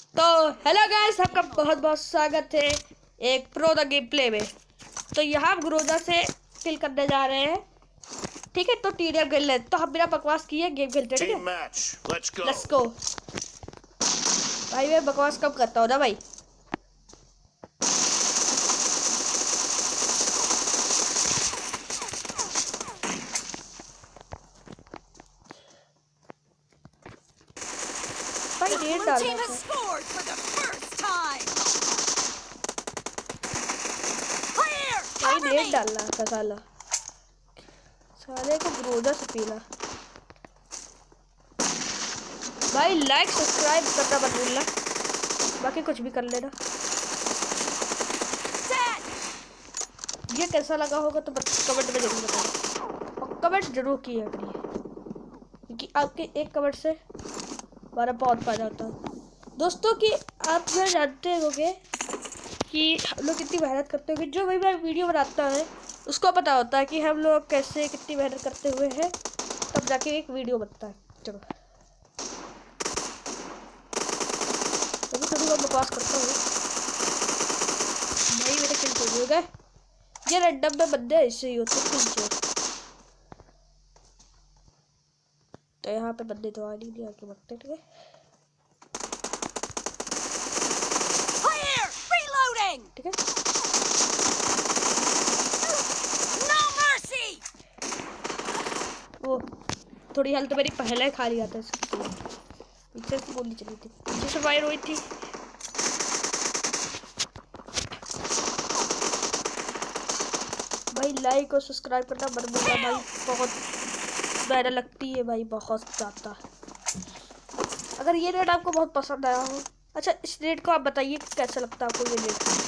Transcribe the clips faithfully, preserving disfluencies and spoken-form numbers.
तो hello guys, आपका बहुत बहुत स्वागत है एक प्रो द गेम प्ले में। तो यहाँ हम ग्रोजा से किल करने जा रहे हैं, ठीक है। तो टीडीएम खेल ले, तो हम बिना बकवास किए गेम खेलते हैं, ठीक है। Let's go. भाई मैं बकवास कब करता हूँ ना भाई। भाई रेड डालना था, भाई रेड डालना था साला साले को ग्रोजा से पीला। भाई लाइक सब्सक्राइब करना मत भूलना, बाकी कुछ भी कर लेना। ये कैसा लगा होगा तो कमेंट में जरूर बताना, और कमेंट जरूर किया करिए, क्योंकि आपके एक कमेंट से हमारा बहुत फायदा होता है दोस्तों। कि आप जो जानते होंगे कि हम लोग कितनी मेहनत करते होंगे, जो भी मैं वीडियो बनाता है उसको पता होता है कि हम लोग कैसे कितनी मेहनत करते हुए हैं, तब जाके एक वीडियो बनता है। चलो अभी थोड़ी बहुत बकवास करता हूँ भाई, मेरे किल हो गए। ये रैंडम में बंदे ऐसे ही होते हैं। तो यहाँ पे बंदे तो आ नहीं दिया आके बढ़ते, ठीक है। ठीक है, वो थोड़ी हेल्थ मेरी पहले खा लिया था इसके, पीछे से गोली चली थी, पीछे से फायर हुई थी। भाई लाइक और सब्सक्राइब करना मत भूलना भाई, बहुत मेहनत लगती है भाई, बहुत ज़्यादा। अगर ये रेड आपको बहुत पसंद आया हो, अच्छा इस रेड को आप बताइए कैसा लगता है आपको ये रेड।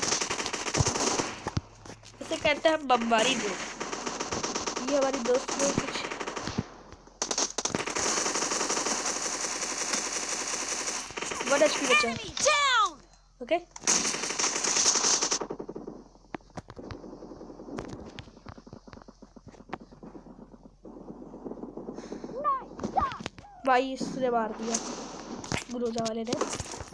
इसे कहते हैं बमबारी रेड। ये हमारी दोस्त ने कुछ वन एचपी बचा, ओके। भाई इसने मार दिया ग्रोजा वाले ने।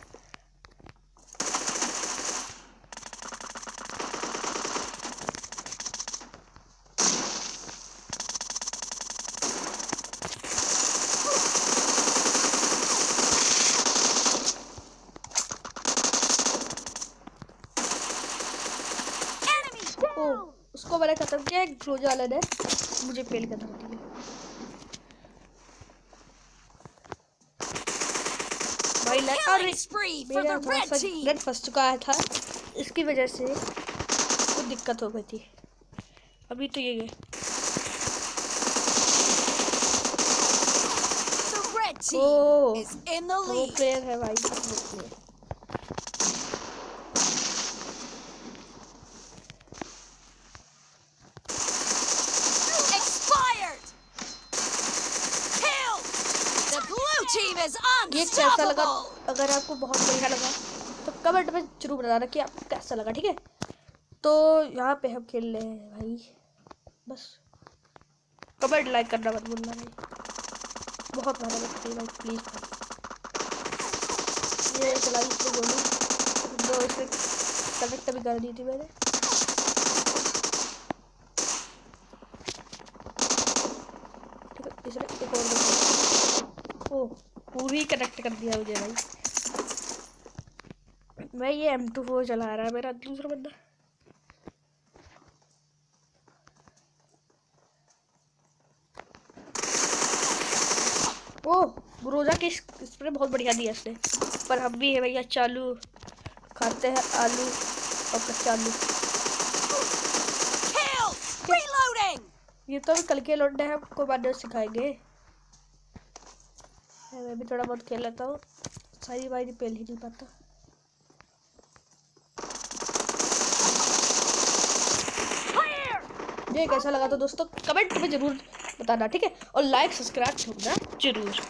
ओ, उसको मैंने खत्म किया, ग्रोजा वाले ने मुझे पेल कर दिया। भाई मेरा थोड़ा सा ब्लड फंस चुका था, इसकी वजह से कुछ दिक्कत हो गई थी। अभी तो ये है ओ, वो प्लेयर है भाई, प्लेयर। ये कैसा लगा? अगर आपको बहुत बढ़िया लगा तो कमेंट में जरूर बताना कि आपको कैसा लगा, ठीक है। तो यहाँ पे हम खेल रहे हैं भाई, बस कमेंट लाइक करना मत भूलना भाई, बहुत मजा लगती है भाई, प्लीज। ये चलाई इसको गोली, जो इसे कनेक्ट भी कर दी थी मैंने। ठीक है, इसने एक और ओ पूरी कनेक्ट कर दिया मुझे भाई। मैं ये एम टू फोर चला रहा है मेरा दूसरा बंदा। ओ ग्रोजा की स्प्रे बहुत बढ़िया दिया इसने, पर हम भी है भैया चालू, खाते हैं आलू और कच्चा आलू। ये तो कल के लौटने हैं, आपको बाद में सिखाएंगे। मैं भी थोड़ा बहुत खेल लेता हूँ, सारी बारी पेल ही नहीं पाता। ये कैसा लगा तो दोस्तों कमेंट में जरूर बताना, ठीक है। और लाइक सब्सक्राइब छोड़ना जरूर।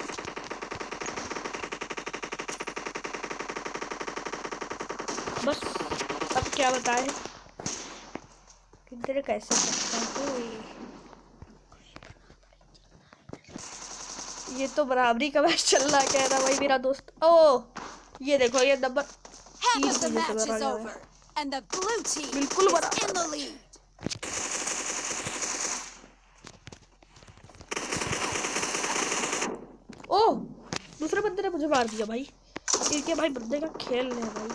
बस अब क्या बताएं कि तेरे कैसे करता हूँ। ये तो बराबरी का मैच चल रहा है, कह रहा भाई मेरा दोस्त। ओ ये देखो ये number Half of the match is over and the blue team बिल्कुल is in the lead. ओह दूसरे बंदे ने मुझे मार दिया भाई। इनके भाई बंदे का खेल है भाई।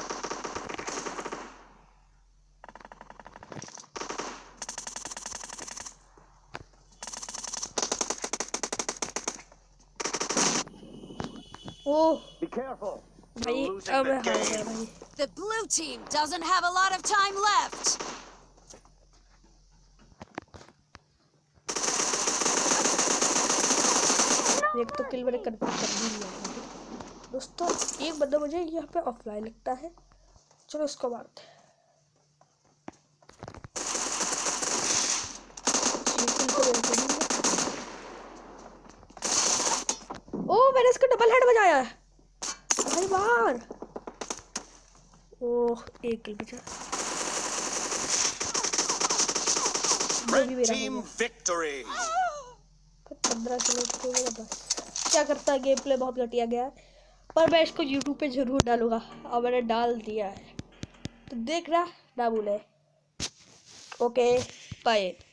ओह भाई अब हार गया भाई। The blue team doesn't have a lot of time left. एक तो किल मैंने कर कर दी लिया दोस्तों। एक बंदा मुझे यहाँ पे ऑफलाइन लगता है, चलो उसको मारते हैं। ओ मैंने इसका डबल हेड बजाया है भाई बार। ओह एक किल बचा। Team victory. पंद्रह किलो बस। क्या करता है, गेम प्ले बहुत घटिया गया है, पर मैं इसको यूट्यूब पे जरूर डालूंगा और मैंने डाल दिया है, तो देख रहा ना भूले। Okay bye.